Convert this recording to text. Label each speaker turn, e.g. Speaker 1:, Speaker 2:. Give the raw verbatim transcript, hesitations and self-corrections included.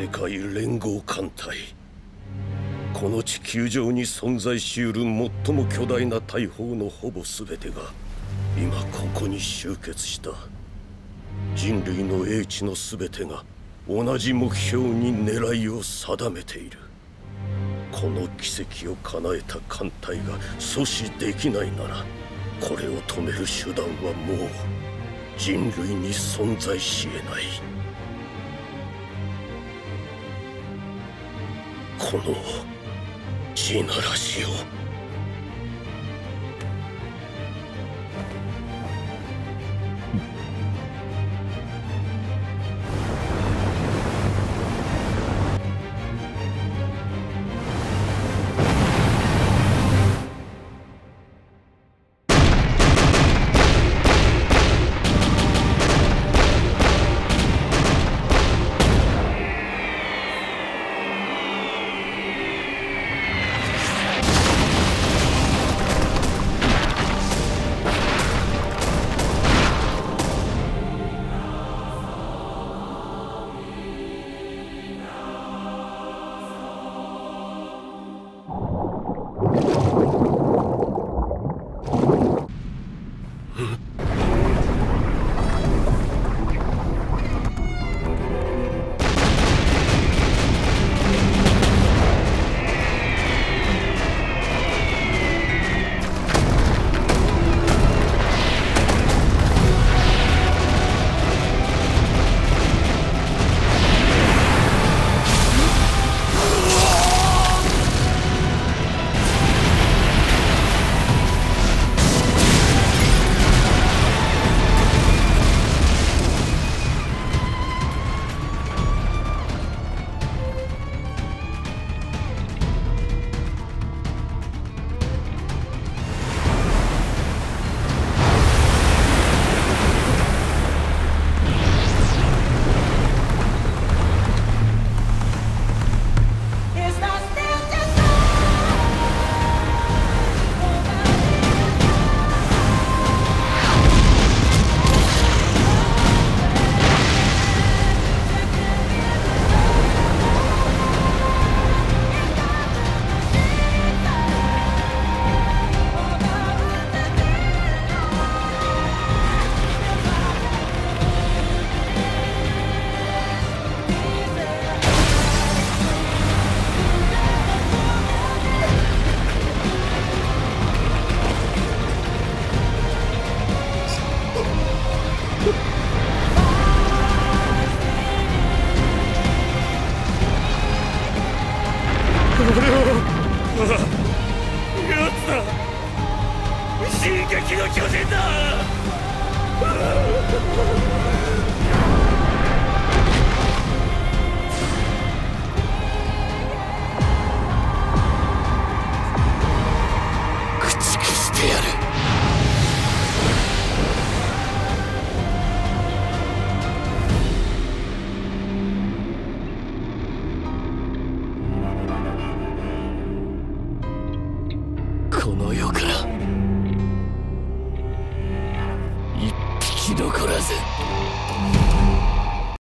Speaker 1: 世界連合艦隊、この地球上に存在しうる最も巨大な大砲のほぼ全てが今ここに集結した。人類の英知の全てが同じ目標に狙いを定めている。この奇跡を叶えた艦隊が阻止できないなら、これを止める手段はもう人類に存在しえない。この地ならしを進撃の巨人だ。駆逐してやる。この世から一匹残らず。